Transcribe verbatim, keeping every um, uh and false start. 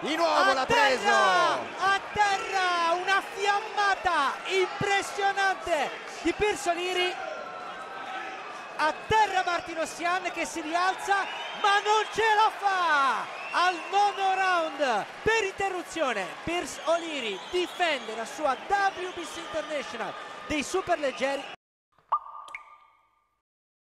Di nuovo l'ha preso! A terra, una fiammata impressionante di Pirso O'Leary. A terra Martin Ossian che si rialza, ma non ce la fa! Al nono round per interruzione Pirso O'Leary difende la sua W B C International dei superleggeri.